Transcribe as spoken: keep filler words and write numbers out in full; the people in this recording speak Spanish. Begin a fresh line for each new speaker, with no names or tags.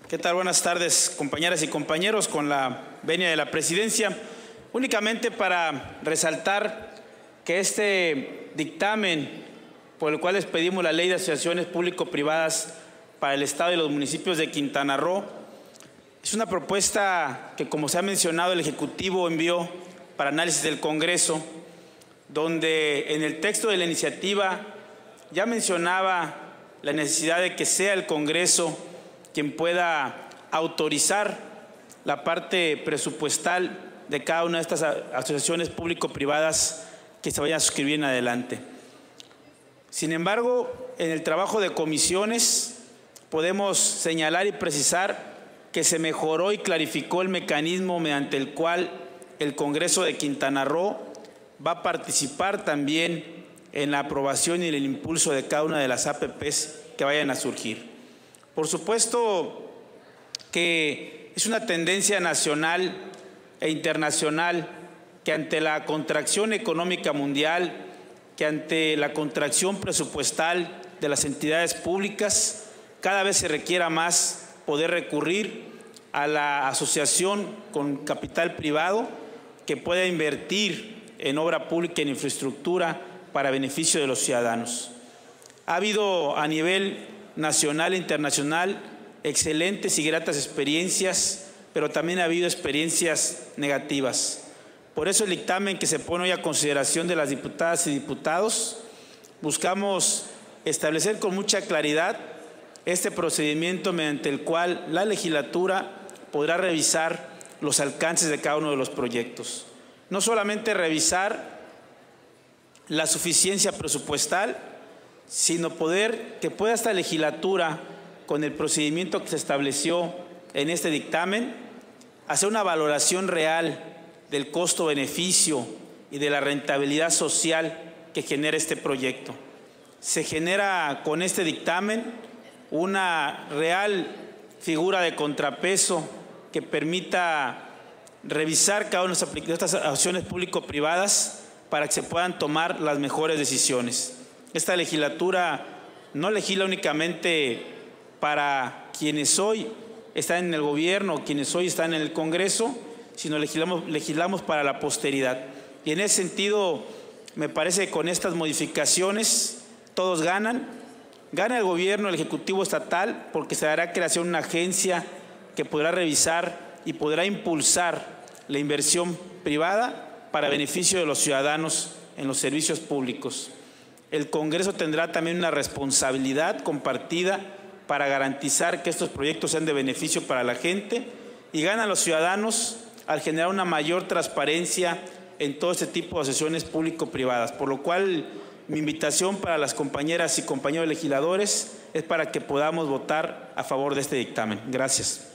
¿Qué tal? Buenas tardes, compañeras y compañeros, con la venia de la presidencia. Únicamente para resaltar que este dictamen por el cual les pedimos la Ley de Asociaciones Público-Privadas para el Estado y los municipios de Quintana Roo es una propuesta que, como se ha mencionado, el Ejecutivo envió para análisis del Congreso, donde en el texto de la iniciativa ya mencionaba la necesidad de que sea el Congreso quien pueda autorizar la parte presupuestal de cada una de estas asociaciones público-privadas que se vayan a suscribir en adelante. Sin embargo, en el trabajo de comisiones podemos señalar y precisar que se mejoró y clarificó el mecanismo mediante el cual el Congreso de Quintana Roo va a participar también en la aprobación y el impulso de cada una de las A P Pes que vayan a surgir. Por supuesto que es una tendencia nacional e internacional que ante la contracción económica mundial, que ante la contracción presupuestal de las entidades públicas, cada vez se requiera más poder recurrir a la asociación con capital privado que pueda invertir en obra pública y en infraestructura para beneficio de los ciudadanos. Ha habido a nivel nacional e internacional excelentes y gratas experiencias, pero también ha habido experiencias negativas. Por eso el dictamen que se pone hoy a consideración de las diputadas y diputados, buscamos establecer con mucha claridad este procedimiento mediante el cual la legislatura podrá revisar los alcances de cada uno de los proyectos. No solamente revisar la suficiencia presupuestal, sino poder que pueda esta legislatura, con el procedimiento que se estableció en este dictamen, hacer una valoración real del costo-beneficio y de la rentabilidad social que genera este proyecto. Se genera con este dictamen una real figura de contrapeso que permita revisar cada una de estas acciones público-privadas para que se puedan tomar las mejores decisiones. Esta legislatura no legisla únicamente para quienes hoy están en el gobierno, quienes hoy están en el Congreso, sino legislamos, legislamos para la posteridad. Y en ese sentido, me parece que con estas modificaciones todos ganan. Gana el gobierno, el Ejecutivo estatal, porque se dará creación de una agencia que podrá revisar y podrá impulsar la inversión privada para beneficio de los ciudadanos en los servicios públicos. El Congreso tendrá también una responsabilidad compartida para garantizar que estos proyectos sean de beneficio para la gente, y ganan los ciudadanos al generar una mayor transparencia en todo este tipo de asociaciones público-privadas, por lo cual mi invitación para las compañeras y compañeros legisladores es para que podamos votar a favor de este dictamen. Gracias.